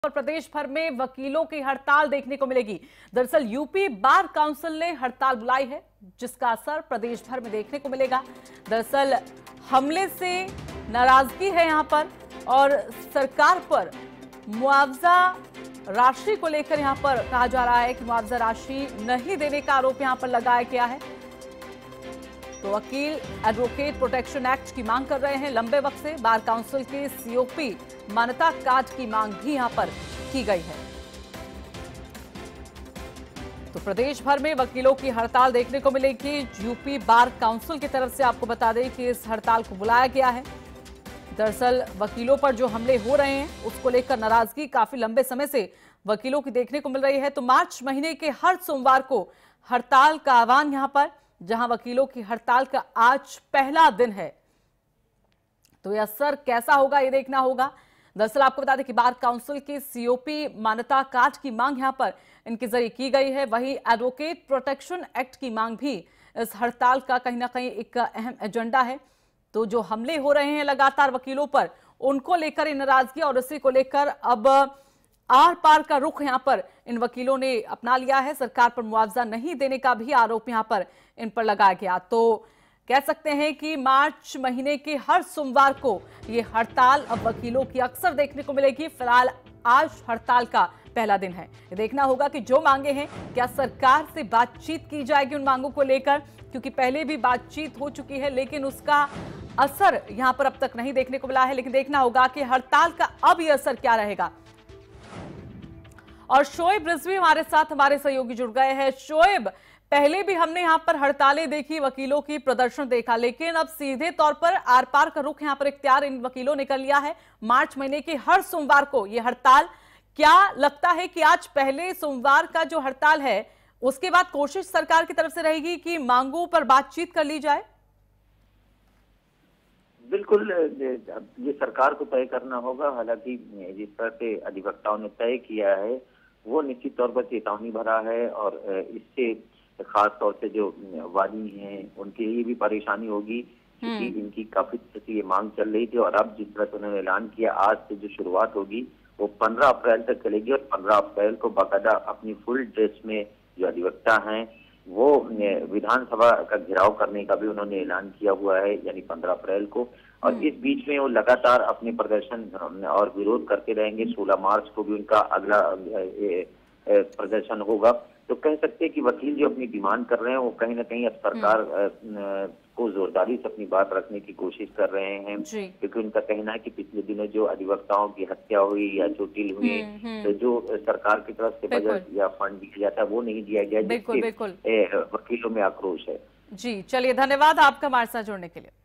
और प्रदेश भर में वकीलों की हड़ताल देखने को मिलेगी। दरअसल यूपी बार काउंसिल ने हड़ताल बुलाई है, जिसका असर प्रदेश भर में देखने को मिलेगा। दरअसल हमले से नाराजगी है यहां पर और सरकार पर मुआवजा राशि को लेकर यहां पर कहा जा रहा है कि मुआवजा राशि नहीं देने का आरोप यहां पर लगाया गया है। तो वकील एडवोकेट प्रोटेक्शन एक्ट की मांग कर रहे हैं लंबे वक्त से। बार काउंसिल के सीओपी मान्यता कार्ड की मांग भी यहां पर की गई है। तो प्रदेश भर में वकीलों की हड़ताल देखने को मिलेगी। यूपी बार काउंसिल की तरफ से आपको बता दें कि इस हड़ताल को बुलाया गया है। दरअसल वकीलों पर जो हमले हो रहे हैं उसको लेकर नाराजगी काफी लंबे समय से वकीलों की देखने को मिल रही है। तो मार्च महीने के हर सोमवार को हड़ताल का आह्वान यहां पर, जहां वकीलों की हड़ताल का आज पहला दिन है। तो यह असर कैसा होगा ये देखना होगा। दरअसल आपको बता दें कि बार काउंसिल के सीओपी मान्यता कार्ड की मांग यहां पर इनके जरिए की गई है। वहीं एडवोकेट प्रोटेक्शन एक्ट की मांग भी इस हड़ताल का कहीं ना कहीं एक अहम एजेंडा है। तो जो हमले हो रहे हैं लगातार वकीलों पर, उनको लेकर नाराजगी और इसी को लेकर अब आर पार का रुख यहां पर इन वकीलों ने अपना लिया है। सरकार पर मुआवजा नहीं देने का भी आरोप यहां पर इन पर लगाया गया। तो कह सकते हैं कि मार्च महीने के हर सोमवार को ये हड़ताल अब वकीलों की अक्सर देखने को मिलेगी। फिलहाल आज हड़ताल का पहला दिन है। ये देखना होगा कि जो मांगे हैं क्या सरकार से बातचीत की जाएगी उन मांगों को लेकर, क्योंकि पहले भी बातचीत हो चुकी है लेकिन उसका असर यहां पर अब तक नहीं देखने को मिला है। लेकिन देखना होगा कि हड़ताल का अब यह असर क्या रहेगा। और शोएब रिजवी हमारे साथ, हमारे सहयोगी जुड़ गए हैं। शोएब, पहले भी हमने यहां पर हड़तालें देखी, वकीलों की प्रदर्शन देखा, लेकिन अब सीधे तौर पर आर पार का रुख यहां पर इख्तियार इन वकीलों ने कर लिया है। मार्च महीने के हर सोमवार को यह हड़ताल, क्या लगता है कि आज पहले सोमवार का जो हड़ताल है उसके बाद कोशिश सरकार की तरफ से रहेगी कि मांगों पर बातचीत कर ली जाए? बिल्कुल, ये सरकार को तय करना होगा। हालांकि जिस तरह से अधिवक्ताओं ने तय किया है वो निश्चित तौर पर चेतावनी भरा है और इससे खास तौर से जो वादी हैं उनके लिए भी परेशानी होगी, क्योंकि इनकी काफी से ये मांग चल रही थी। और अब जिस तरह से उन्होंने ऐलान किया आज से जो शुरुआत होगी वो 15 अप्रैल तक चलेगी और 15 अप्रैल को बाकायदा अपनी फुल ड्रेस में जो अधिवक्ता हैं वो विधानसभा का घेराव करने का भी उन्होंने ऐलान किया हुआ है, यानी 15 अप्रैल को। और इस बीच में वो लगातार अपने प्रदर्शन और विरोध करते रहेंगे। 16 मार्च को भी उनका अगला प्रदर्शन होगा। तो कह सकते हैं कि वकील जो अपनी डिमांड कर रहे हैं वो कहीं ना कहीं अब सरकार को जोरदारी से अपनी बात रखने की कोशिश कर रहे हैं, क्योंकि उनका कहना है कि पिछले दिनों जो अधिवक्ताओं की हत्या हुई या चोटिल हुई, तो जो सरकार की तरफ से बजट या फंड दिया जाता है वो नहीं दिया गया, जिससे वकीलों में आक्रोश है। जी, चलिए, धन्यवाद आपका हमारे साथ जुड़ने के लिए।